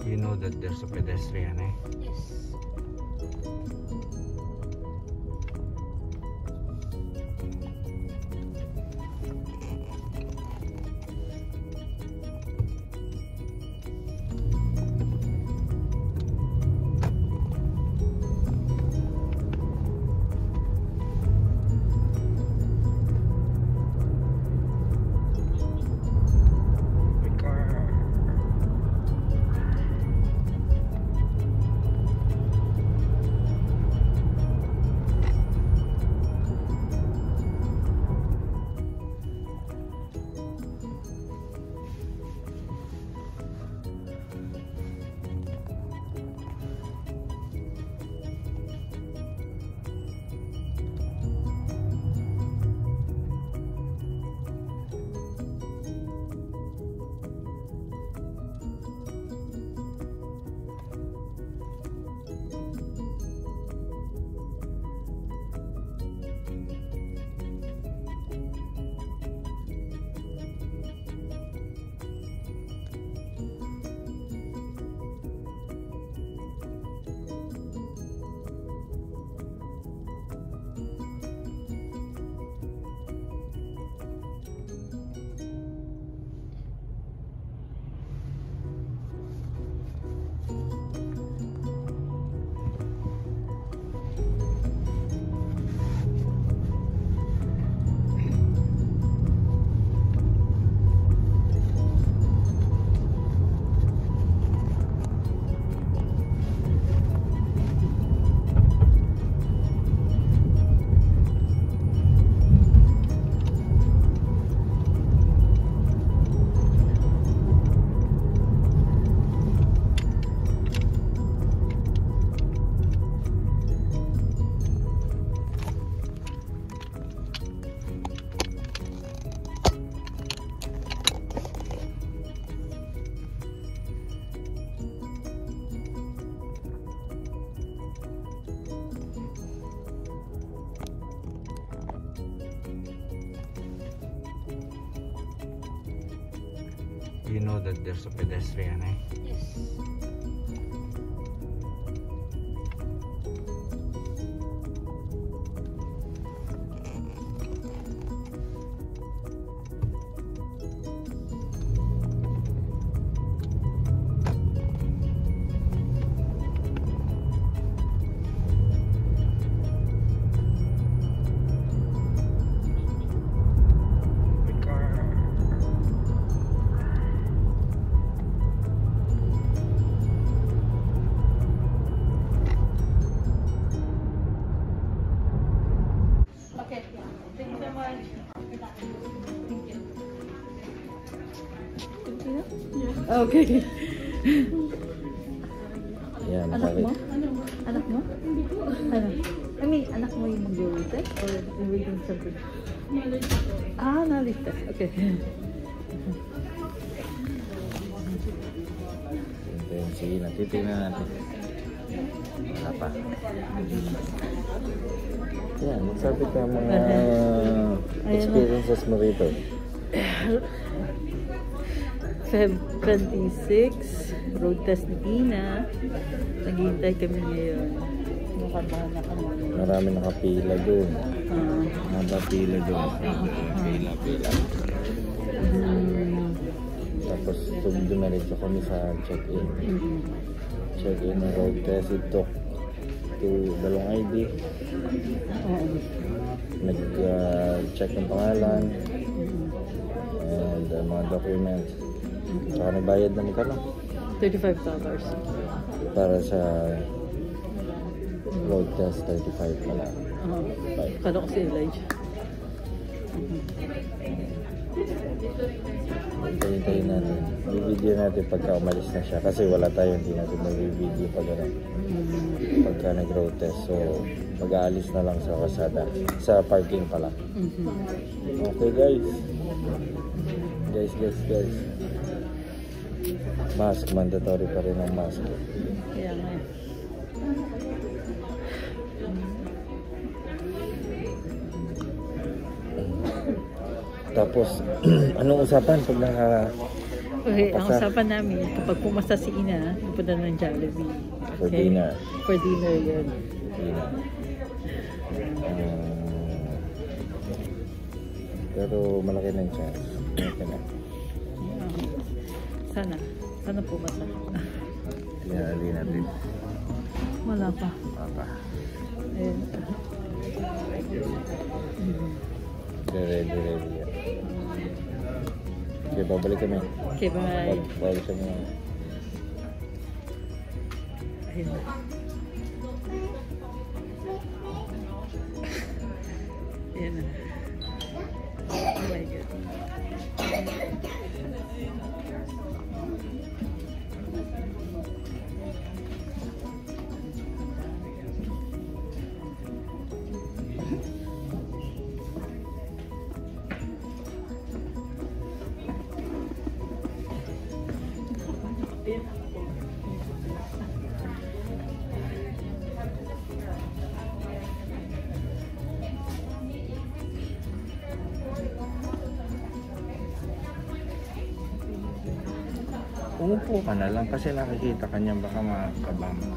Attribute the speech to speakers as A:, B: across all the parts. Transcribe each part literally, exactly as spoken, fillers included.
A: You know that there's a pedestrian, eh?
B: Yes.
A: You know that there's a pedestrian, eh?
B: Yes.
C: Okay.
A: Yan,
C: Anak mo? Anak mo? Hindi po. Ano? I mean, anak mo yung mag-retest or waiting something? Ah, knowledge test. Okay.
A: Sige na, titignan natin. Wala pa. Yan, magsabi ka mga experiences mo rito.
C: February twenty-six, road test ni Ina. Naghihintay kami ngayon. Nakabahan na kami.
A: Marami nakapila doon.
C: Uh,
A: Nakapila doon. Pila, pila.
C: um,
A: Tapos dumiretso kami sa check-in.
C: mm,
A: Check-in ng road test. It took to dalawang I D.
C: Oo.
A: Nag-check uh, ng pangalan. And uh, mga documents. Saka nagbayad na magkano?
C: thirty-five dollars.
A: Para sa road test, thirty-five pala.
C: Uh, Kala ko si Elijah.
A: Hintayin natin. I-video natin pagka umalis na siya. Kasi wala tayo, hindi natin mag-video pag ano, pagka nag-road test. So, mag-aalis na lang sa kasada. Sa parking pala. Okay guys. Guys, guys, guys. Mask, mandatory pa rin ang mask.
C: Kaya nga eh.
A: Tapos, anong usapan pag naka,
C: Okay, ang
A: Basta-
C: usapan namin, kapag pumasa si Ina, pupunta ng Jollibee.
A: For dinner.
C: For dinner yun.
A: Dinner. Um, pero malaki na yung chance. Malaki na.
C: Ah, sana. Sana pumasa.
A: Tinali natin.
C: Wala pa.
A: Papa.
C: Ayun.
A: Ready, ready yan. Okay, babalik kami.
C: Okay, bye.
A: Babalik kami.
C: Ayun. Ayan na. Oh my God.
A: Umupo ka na lang kasi nakikita ka niya baka makakabama.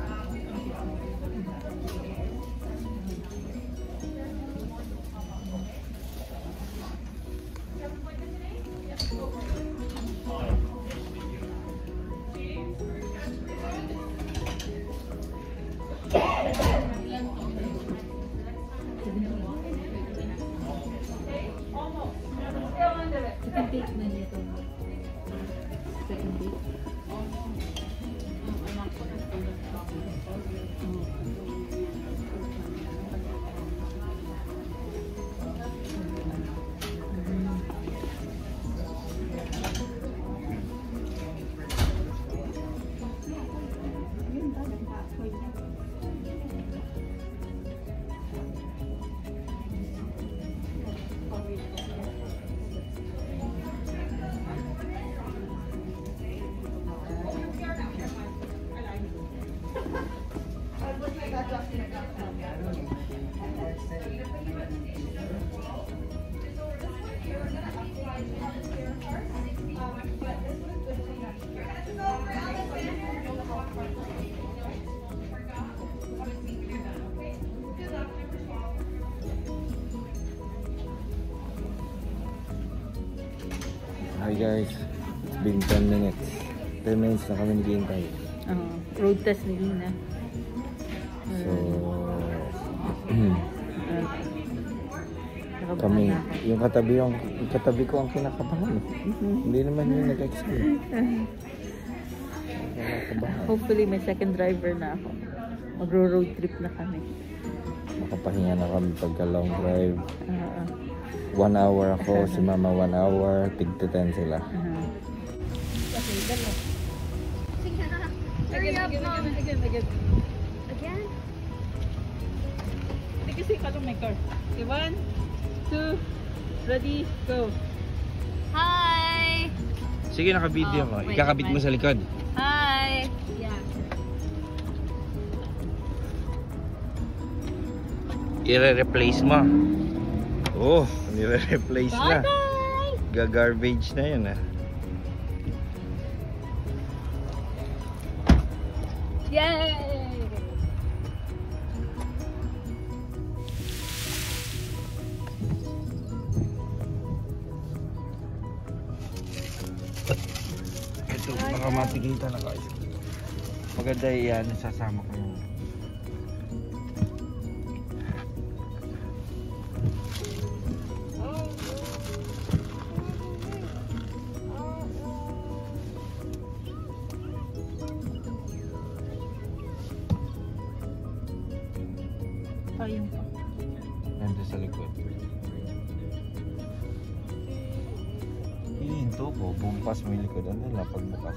C: Second date na nito. Second date.
A: Hi guys, it's been ten minutes. ten minutes na kami naghihintay.
C: Oh, road test ni Ina.
A: So,
C: Uh,
A: kami, yung katabi, yung, yung katabi ko ang kinakabahan. Hindi naman yung nag-explain. Kinakabahan.
C: Hopefully may second driver na ako. Magro-road trip na kami.
A: Makapahinga na kami pagka long drive.
C: Uh,
A: One hour ako, si mama one hour, tig to ten sila.
C: uh,
B: Hurry up, Mom.
C: Again, again.
B: Again?
C: Hindi kasi kalong may car. Okay, one, two, ready, go.
B: Hi.
A: Sige, naka-video
B: Oh,
A: mo.
B: wait,
A: Ikakabit mo
B: wait.
A: sa likod.
B: Hi. Yeah.
A: I-replace mo. Oh, nire-replace na.
B: Bye-bye.
A: Ga-garbage na yun ah.
B: Yay.
A: Ito, baka matikita na guys. Maganda yan, sasama ko yung
C: Ayun pa.
A: nandun sa likod. Hihinto ko, bumpas mo yung likod. Ano na pagbukas?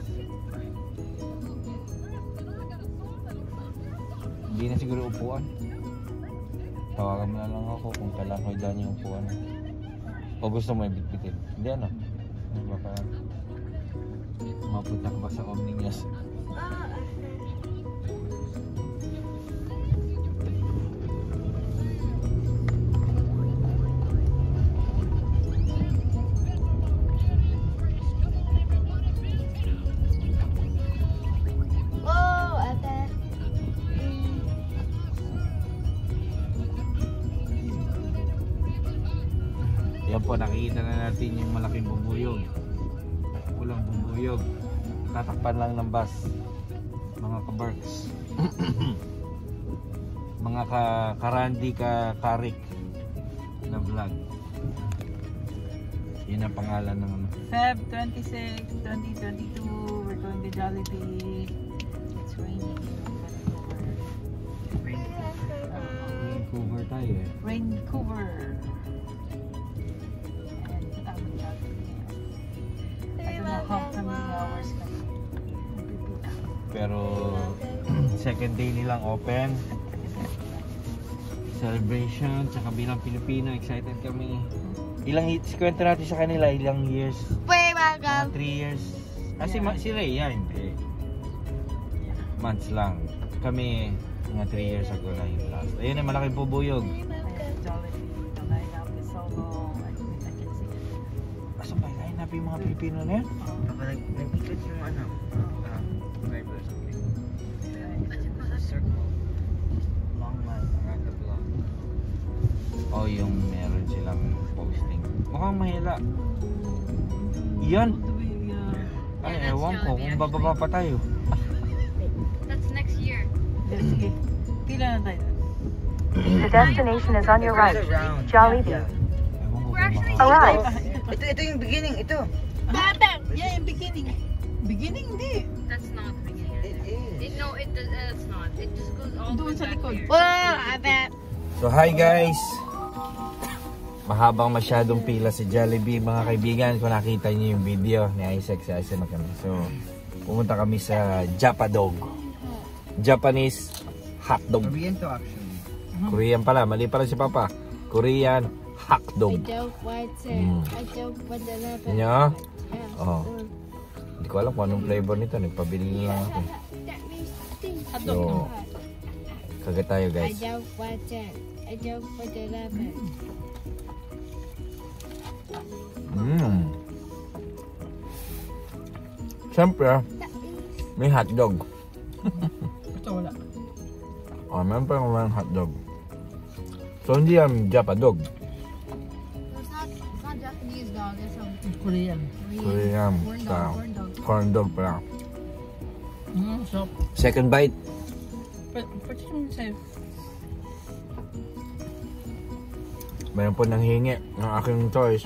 A: Hindi na siguro upuan. Tawagan mo na lang ako kung kailangan ko dyan yung upuan. O gusto mo ibitbitin? Hindi ano? Baka mapunta ka ba sa Omnius? po, nakikita na natin yung malaking bubuyog. Pulang bubuyog. Tatakpan lang ng bus. Mga ka-barks. Mga ka karandi ka karik na vlog. Yun ang pangalan ng ano.
C: Feb twenty-six, twenty twenty-two, we're going to Jollibee. It's raining.
A: Vancouver tayo eh.
C: Vancouver. And kita kami Jollibee. I don't know how many hours kami.
A: Pero second day nilang open. Celebration, tsaka bilang Pilipino, excited kami. Ilang, kwento natin sa kanila, ilang years? Mga three years. Ah, si, Ma- si Rhea, hindi. Months lang. Kami, mga three years ago na yung last. Ayun na, malaking bubuyog.
C: Jollibee, the lineup is so long. I can see it.
A: Asa ba, line up yung mga Pilipino na yan?
D: Kapag nag-ikot yung ano, um, driver or something. There's a circle, long line around the block.
A: O yung meron silang posting. Mukhang mahila. Yan! Ay,
B: Yeah, that's
A: ewan ko
B: Jollibee,
A: kung bababa pa tayo.
B: That's next year.
C: Sige, pila na tayo.
E: The destination is on your right.
D: Around.
E: Jollibee.
D: Yeah.
A: Ewan ko
B: We're
A: kung
B: actually
A: baka-
E: Arrive.
D: Ito, ito yung beginning, ito.
C: Yeah, yung beginning. Beginning, hindi.
B: That's not the beginning.
D: It is.
B: It, no, it does. Uh, it's not. It just goes all the
C: Doon
B: way
C: sa
B: back
C: likod.
B: there.
C: Well, I bet.
A: So hi guys! Mahabang masyadong pila si Jollibee mga kaibigan. Kung nakita niyo yung video ni Isaac, si Isaac na kami. So pumunta kami sa Japadog. Japanese hotdog.
D: Korean to actually.
A: Korean pala, mali pala si Papa. Korean hotdog.
F: don't want it.
A: Mm.
F: I don't want the leather.
A: Yun nyo?
F: Yeah.
A: Oh. Hindi ko alam kung anong flavor nito. Nagpabili lang ako.
F: That means stink.
A: So, kagat tayo
F: I
A: guys.
F: don't want it. I don't want the leather.
A: Mmm. Siyempre, may hotdog.
C: Ito wala.
A: Oh, meron pa yung hotdog. So, hindi yan Japadog.
B: It's not. It's not Japanese dog. It's some
C: Korean.
A: Korean
B: corn dog.
A: style.
B: Corn dog.
A: Corn dog pala.
C: Mm, so,
A: Second bite.
C: pwede yung sa'yo.
A: Mayroon po nang hingi ng aking choice.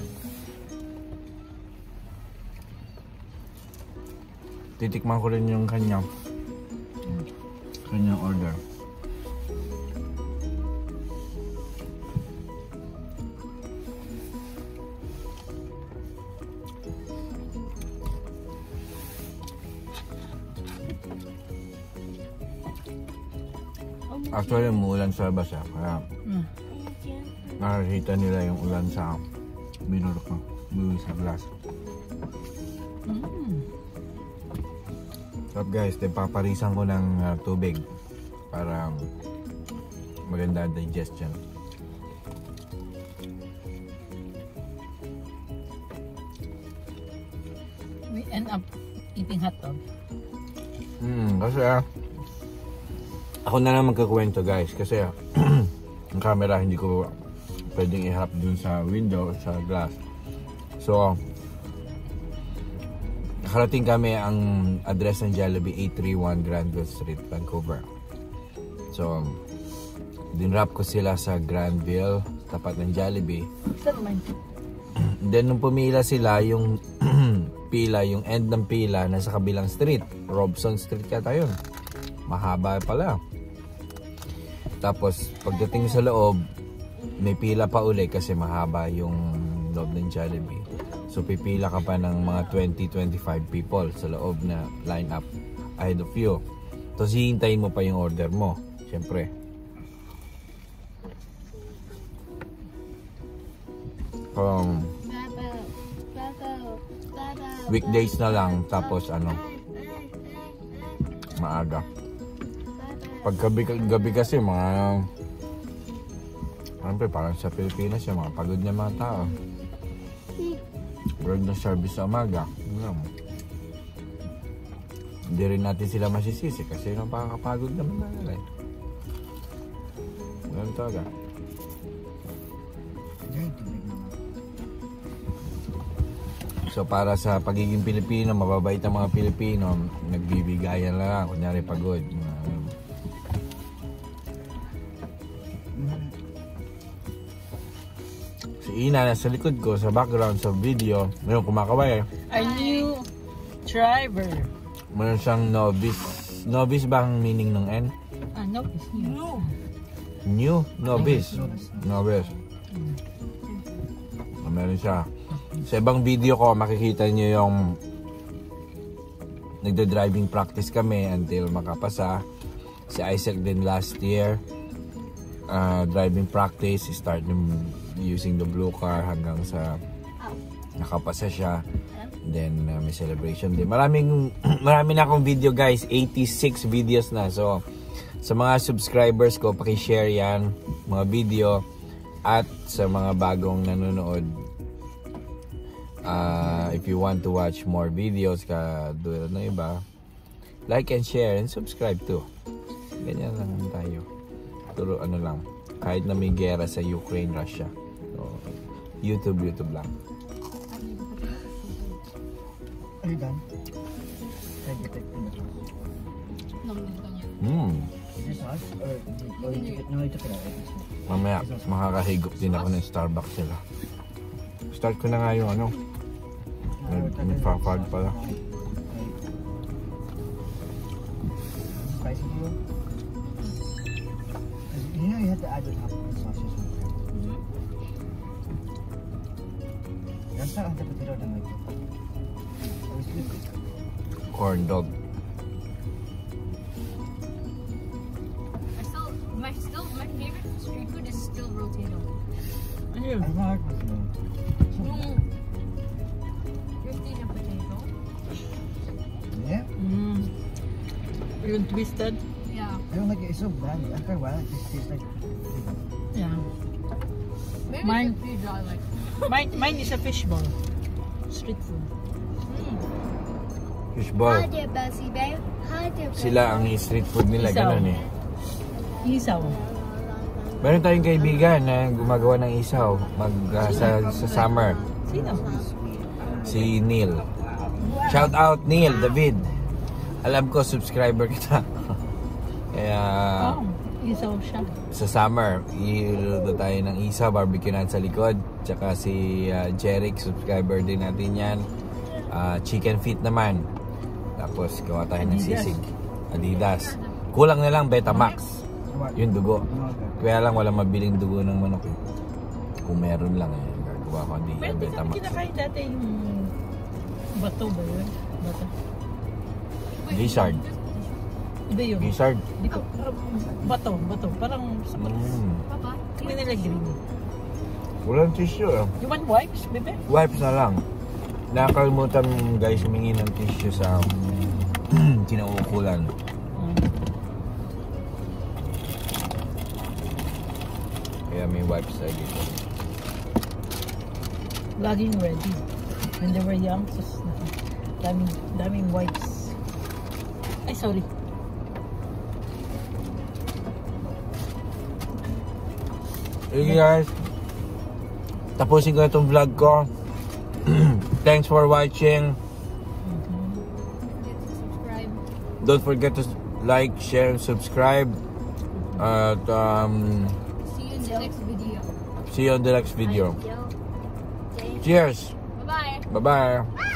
A: Titikman ko rin yung kanyang kanyang order. Actually, umuulan sa labas ah. Kaya
C: Mm.
A: nakakita nila yung ulan sa binurok ko. Binurok sa glass.
C: Mm.
A: So guys, paparisan ko ng uh, tubig para maganda ang digestion.
C: We end up eating hot dog.
A: Hmm, kasi ah, ako na lang magkakwento guys kasi ah, ang camera hindi ko pwedeng iharap dun sa window sa glass. So nakarating kami ang address ng Jollibee, eight thirty-one Granville Street, Vancouver. So dinrap ko sila sa Granville, tapat ng Jollibee.
C: Saan man?
A: Then nung pumila sila, yung pila, yung end ng pila nasa kabilang street, Robson Street kata yun. Mahaba pala. Tapos pagdating sa loob, may pila pa uli kasi mahaba yung loob ng Jollibee. So pipila ka pa ng mga twenty to twenty-five people sa loob na line up ahead of you. Tapos hihintayin mo pa yung order mo, syempre. Um, weekdays na lang, tapos ano, maaga. Pag gabi, gabi kasi mga, siyempre parang sa Pilipinas yung mga pagod na mga tao. Word na service sa umaga. Ano, hindi rin natin sila masisisi kasi napakapagod naman na nila eh. Ganun talaga. So para sa pagiging Pilipino, mababait ang mga Pilipino, nagbibigayan na lang, kunyari pagod. Si Ina nasa likod ko, sa background, sa video, mayroon kumakaway.
C: A new driver.
A: Mayroon siyang novice. Novice ba ang meaning ng N?
C: Ah, no, it's new.
A: New? Novice. Novice. Ah, meron siya. Sa ibang video ko, makikita niyo yung nagda-driving practice kami until makapasa. Si Isaac din last year, uh, driving practice, start using the blue car hanggang sa nakapasa siya. Then uh, may celebration din. Maraming marami na akong video guys, eighty-six videos na. So sa mga subscribers ko, paki-share yan, mga video. At sa mga bagong nanonood, uh, if you want to watch more videos ka doon na iba, like and share and subscribe too. Ganyan lang tayo. Turo ano lang, kahit na may gera sa Ukraine, Russia. So, YouTube, YouTube lang.
D: Are you done? Can I get it in the
A: Hmm.
D: This sauce? Or, or you took it? No, you took it out.
A: Mamaya, makakahigop din ako ng Starbucks sila. Start ko na nga yung ano. Nagpa-fog pala.
D: Spicy to you? You know you have to add the top of the sauce. Mm-hmm. That's not the potato that I like.
A: Corn dog.
B: I still, my still, my favorite street food is still rotato.
C: Ayun.
D: I like potato.
B: Yung fifteen na potato.
D: Yeah?
C: Mm. Yung twisted?
B: Yeah.
D: I don't like it. It's so bland. After a while, it just tastes like potato.
C: Yeah.
B: Maybe
C: Mine-
B: the food I like.
C: Mine, mine is a fishball. Street food.
A: Fishball.
F: Hi there, Bessie, babe. Hi there, babe.
A: Sila ang street food nila,
C: Isaw.
A: ganun eh.
C: Isaw.
A: Meron tayong kaibigan na gumagawa ng isaw mag, uh, sa, sa summer.
C: Sino?
A: Si Neil. Shout out Neil, David. Alam ko, subscriber kita. Kaya
C: Oh, isaw siya.
A: sa summer, iluluto tayo ng isaw, barbecue natin sa likod. Tsaka si uh, Jeric, subscriber din natin yan. Uh, chicken feet naman. Tapos gawa tayo ng
C: Adidas.
A: sisig. Adidas. Kulang na lang Betamax. Yung dugo. Kaya lang wala mabiling dugo ng manok eh. Kung meron lang eh, gagawa ko di
C: Pero di kami
A: Betamax.
C: kinakain dati yung bato ba yun? Bato.
A: Gizzard.
C: Iba yun.
A: Gizzard.
C: Di ko, bato, bato. Parang sa bato.
A: Mm.
B: Papa,
C: Kami nila green.
A: Walang tissue eh.
C: You want wipes, bebe?
A: Wipes na lang. Nakakalimutan guys humingi ng tissue sa kinauukulan. Kaya may wipes tayo dito.
C: Laging ready. When they were young, sus, daming, daming wipes. Ay, sorry.
A: Hey guys, tapusin ko na itong vlog ko. Thanks for watching.
B: subscribe.
A: Don't forget to like, share, and subscribe. At um,
B: See you in the next video.
A: see you on the next video. Cheers.
B: Bye-bye.
A: Bye-bye.